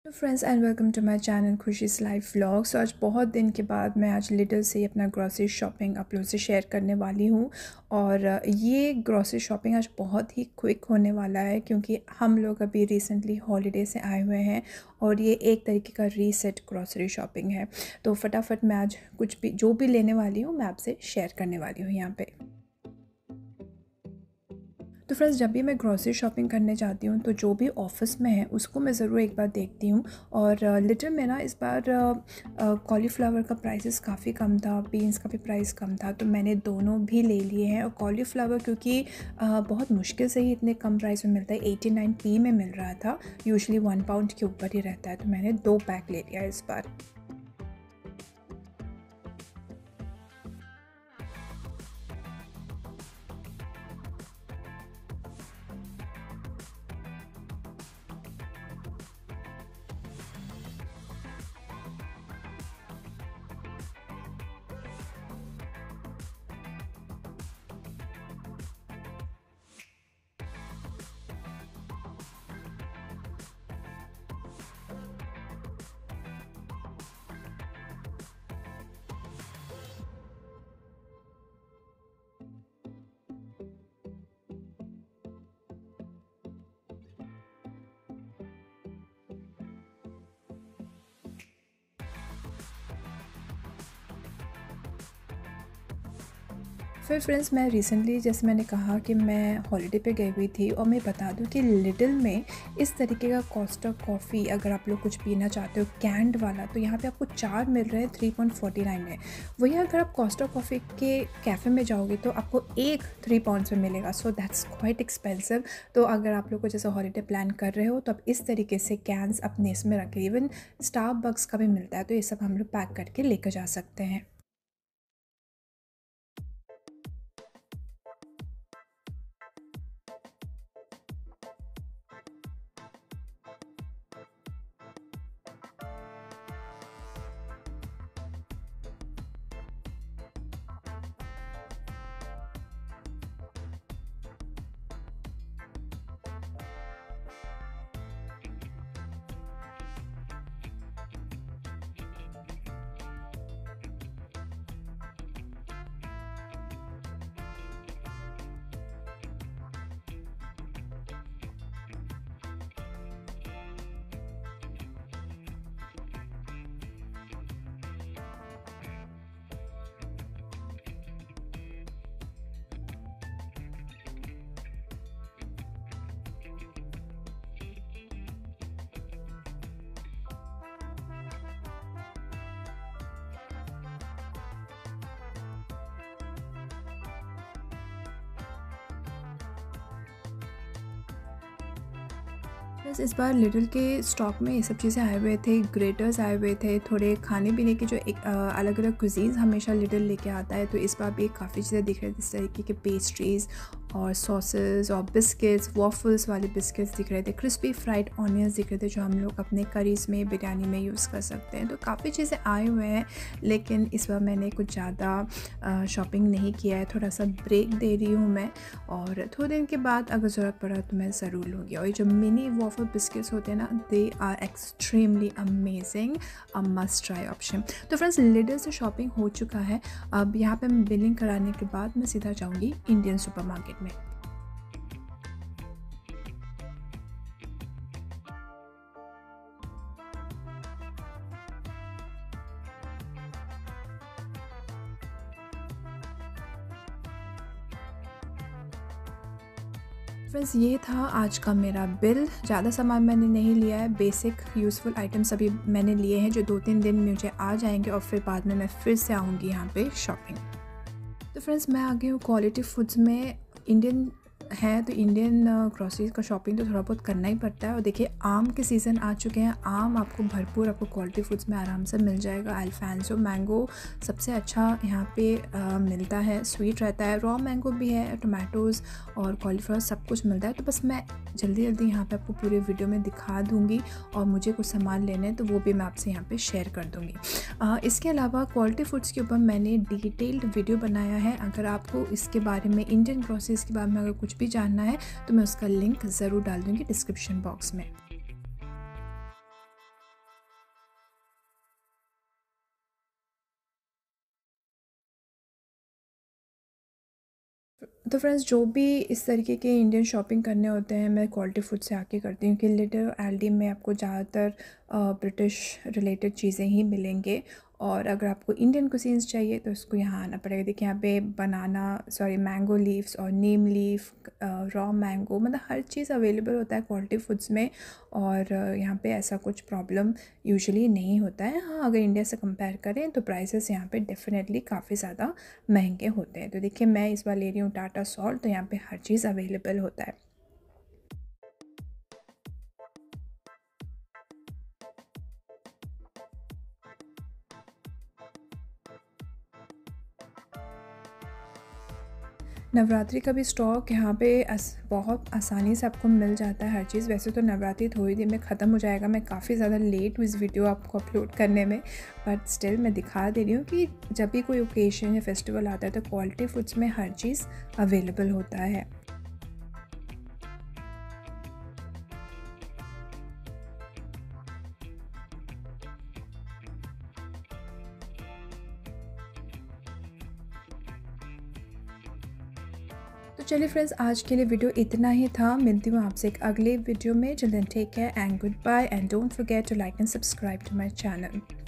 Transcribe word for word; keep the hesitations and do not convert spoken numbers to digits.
तो friends and welcome to my channel Khushi's life vlog. So आज बहुत दिन के बाद मैं आज लिटिल से अपना ग्रॉसरी शॉपिंग आप लोगों से शेयर करने वाली हूँ। और ये ग्रॉसरी शॉपिंग आज बहुत ही क्विक होने वाला है क्योंकि हम लोग अभी रिसेंटली हॉलीडे से आए हुए हैं और ये एक तरीके का रीसेट ग्रॉसरी शॉपिंग है। तो फटाफट मैं आज कुछ भी जो भी लेने वाली हूँ मैं आपसे शेयर करने वाली हूँ यहाँ पे। तो फ्रेंड्स जब भी मैं ग्रॉसरी शॉपिंग करने जाती हूँ तो जो भी ऑफ़िस में है उसको मैं ज़रूर एक बार देखती हूँ। और लिटिल में ना इस बार कॉलीफ्लावर का प्राइसेस काफ़ी कम था, बीन्स का भी प्राइस कम था, तो मैंने दोनों भी ले लिए हैं। और कॉलीफ्लावर क्योंकि uh, बहुत मुश्किल से ही इतने कम प्राइस में मिलता है, एटी नाइन पी में मिल रहा था, यूजुअली वन पाउंड के ऊपर ही रहता है, तो मैंने दो पैक ले लिया इस बार। फिर फ्रेंड्स मैं रिसेंटली जैसे मैंने कहा कि मैं हॉलीडे पे गई हुई थी और मैं बता दूं कि लिटिल में इस तरीके का कोस्टा कॉफ़ी अगर आप लोग कुछ पीना चाहते हो कैंड वाला तो यहाँ पे आपको चार मिल रहे हैं थ्री पॉइंट फोर्टी नाइन में। वही अगर आप कोस्टा कॉफ़ी के कैफ़े में जाओगे तो आपको एक थ्री पाउंड्स में मिलेगा। So that's quite expensive. तो अगर आप लोग को जैसे हॉलीडे प्लान कर रहे हो तो आप इस तरीके से कैंस अपने इसमें रखें। इवन स्टारबक्स का भी मिलता है, तो ये सब हम लोग पैक करके लेकर जा सकते हैं। बस इस बार लिटिल के स्टॉक में ये सब चीज़ें आए हुए थे, ग्रेटर्स आए हुए थे, थोड़े खाने पीने की जो एक अलग अलग कुजीन्स हमेशा लिटिल लेके आता है, तो इस बार भी काफ़ी चीज़ें दिख रही थी। इस तरीके के पेस्ट्रीज़ और सॉसेस और बिस्किट्स, वॉफल्स वाले बिस्किट्स दिख रहे थे, क्रिस्पी फ्राइड ऑनियंस दिख रहे थे जो हम लोग अपने करीज़ में, बिरयानी में यूज़ कर सकते हैं। तो काफ़ी चीज़ें आए हुए हैं, लेकिन इस बार मैंने कुछ ज़्यादा शॉपिंग नहीं किया है, थोड़ा सा ब्रेक दे रही हूँ मैं। और थोड़े दिन के बाद अगर ज़रूरत पड़ा तो मैं ज़रूर लूँगी। और ये जो मिनी वॉफल बिस्किट्स होते हैं ना, they are extremely amazing, a must try option. तो फ्रेंड्स लिटिल से शॉपिंग हो चुका है। अब यहाँ पे मैं बिलिंग कराने के बाद मैं सीधा जाऊँगी इंडियन सुपरमार्केट में। फ्रेंड्स ये था आज का मेरा बिल। ज़्यादा सामान मैंने नहीं लिया है, बेसिक यूज़फुल आइटम्स अभी मैंने लिए हैं जो दो तीन दिन में मुझे आ जाएंगे और फिर बाद में मैं फिर से आऊँगी यहाँ पे शॉपिंग। तो फ्रेंड्स मैं आ गई हूँ क्वालिटी फूड्स में। इंडियन है तो इंडियन ग्रॉसरीज का शॉपिंग तो थोड़ा बहुत करना ही पड़ता है। और देखिए आम के सीज़न आ चुके हैं, आम आपको भरपूर आपको क्वालिटी फूड्स में आराम से मिल जाएगा। अल्फांसो मैंगो सबसे अच्छा यहाँ पे आ, मिलता है, स्वीट रहता है, रॉ मैंगो भी है, टोमेटोज़ और कॉलीफ्लावर सब कुछ मिलता है। तो बस मैं जल्दी जल्दी यहाँ पे आपको पूरे वीडियो में दिखा दूँगी और मुझे कुछ सामान लेने हैं तो वो भी मैं आपसे यहाँ पे शेयर कर दूँगी। इसके अलावा क्वालिटी फूड्स के ऊपर मैंने डिटेल्ड वीडियो बनाया है। अगर आपको इसके बारे में, इंडियन ग्रॉसरीज के बारे में अगर कुछ भी जानना है तो मैं उसका लिंक ज़रूर डाल दूँगी डिस्क्रिप्शन बॉक्स में। तो फ्रेंड्स, जो भी इस तरीके के इंडियन शॉपिंग करने होते हैं मैं क्वालिटी फूड से आके करती हूँ कि लिटिल एल्डी में आपको ज़्यादातर ब्रिटिश रिलेटेड चीज़ें ही मिलेंगे। और अगर आपको इंडियन कुजीन्स चाहिए तो इसको यहाँ आना पड़ेगा। देखिए यहाँ पे बनाना सॉरी मैंगो लीव्स और नीम लीफ, रॉ मैंगो, मतलब हर चीज़ अवेलेबल होता है क्वालिटी फूड्स में। और अ, यहाँ पे ऐसा कुछ प्रॉब्लम यूजुअली नहीं होता है। हाँ, अगर इंडिया से कंपेयर करें तो प्राइसेस यहाँ पे डेफिनेटली काफ़ी ज़्यादा महंगे होते हैं। तो देखिए मैं इस बार ले रही हूँ टाटा सॉल्ट, तो यहाँ पे हर चीज़ अवेलेबल होता है। नवरात्रि का भी स्टॉक यहाँ पे अस बहुत आसानी से आपको मिल जाता है हर चीज़। वैसे तो नवरात्रि थोड़ी देर में ख़त्म हो जाएगा, मैं काफ़ी ज़्यादा लेट हुई इस वीडियो आपको अपलोड करने में, बट स्टिल मैं दिखा दे रही हूँ कि जब भी कोई ओकेजन या फेस्टिवल आता है तो क्वालिटी फूड्स में हर चीज़ अवेलेबल होता है। तो चलिए फ्रेंड्स, आज के लिए वीडियो इतना ही था। मिलती हूँ आपसे एक अगले वीडियो में। Children take care and goodbye, and don't forget to like and subscribe to my channel.